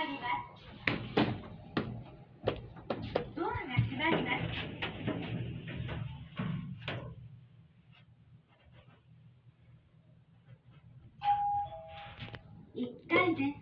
ります。ドアが閉まります。1階です。